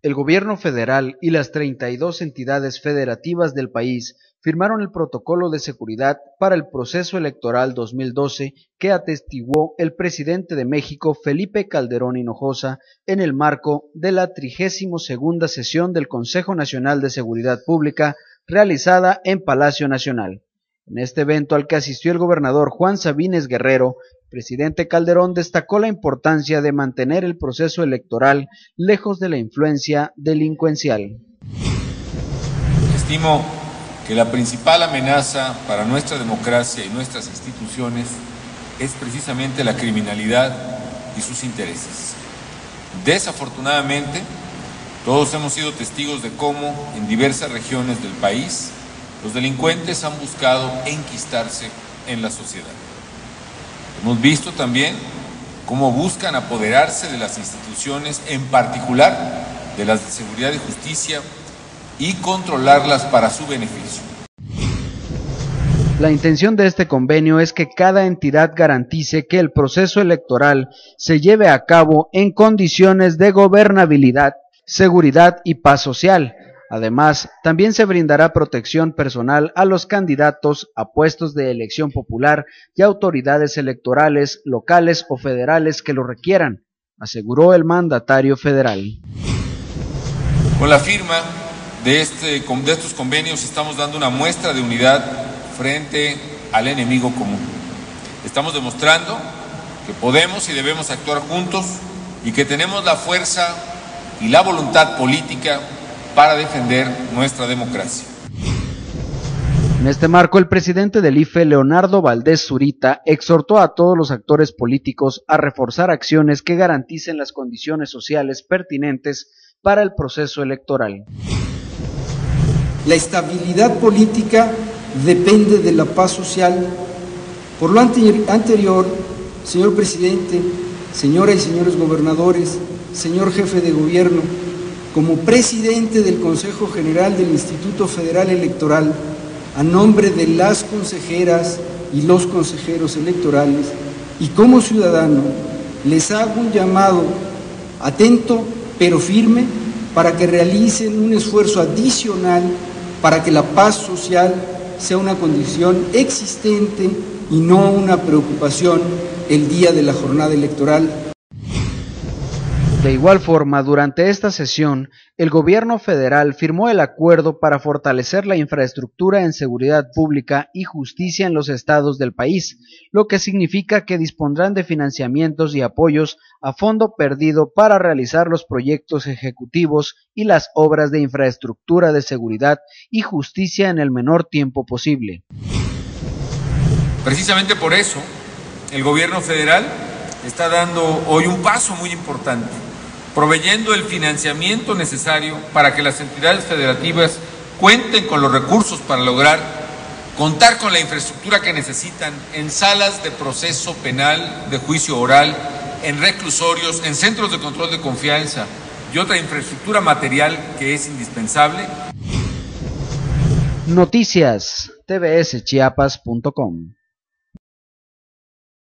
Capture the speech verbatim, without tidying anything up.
El gobierno federal y las treinta y dos entidades federativas del país firmaron el protocolo de seguridad para el proceso electoral dos mil doce que atestiguó el presidente de México, Felipe Calderón Hinojosa, en el marco de la trigésima segunda sesión del Consejo Nacional de Seguridad Pública realizada en Palacio Nacional. En este evento al que asistió el gobernador Juan Sabines Guerrero, el presidente Calderón destacó la importancia de mantener el proceso electoral lejos de la influencia delincuencial. Estimo que la principal amenaza para nuestra democracia y nuestras instituciones es precisamente la criminalidad y sus intereses. Desafortunadamente, todos hemos sido testigos de cómo en diversas regiones del país los delincuentes han buscado enquistarse en la sociedad. Hemos visto también cómo buscan apoderarse de las instituciones, en particular de las de seguridad y justicia, y controlarlas para su beneficio. La intención de este convenio es que cada entidad garantice que el proceso electoral se lleve a cabo en condiciones de gobernabilidad, seguridad y paz social. Además, también se brindará protección personal a los candidatos a puestos de elección popular y autoridades electorales locales o federales que lo requieran, aseguró el mandatario federal. Con la firma de, este, de estos convenios estamos dando una muestra de unidad frente al enemigo común. Estamos demostrando que podemos y debemos actuar juntos y que tenemos la fuerza y la voluntad política para defender nuestra democracia. En este marco, el presidente del I F E, Leonardo Valdés Zurita, exhortó a todos los actores políticos a reforzar acciones que garanticen las condiciones sociales pertinentes para el proceso electoral. La estabilidad política depende de la paz social. Por lo anterior, señor presidente, señoras y señores gobernadores, señor jefe de gobierno, como presidente del Consejo General del Instituto Federal Electoral, a nombre de las consejeras y los consejeros electorales, y como ciudadano, les hago un llamado atento pero firme para que realicen un esfuerzo adicional para que la paz social sea una condición existente y no una preocupación el día de la jornada electoral. De igual forma, durante esta sesión, el gobierno federal firmó el acuerdo para fortalecer la infraestructura en seguridad pública y justicia en los estados del país, lo que significa que dispondrán de financiamientos y apoyos a fondo perdido para realizar los proyectos ejecutivos y las obras de infraestructura de seguridad y justicia en el menor tiempo posible. Precisamente por eso, el gobierno federal está dando hoy un paso muy importante, proveyendo el financiamiento necesario para que las entidades federativas cuenten con los recursos para lograr contar con la infraestructura que necesitan en salas de proceso penal, de juicio oral, en reclusorios, en centros de control de confianza y otra infraestructura material que es indispensable. Noticias T V S Chiapas punto com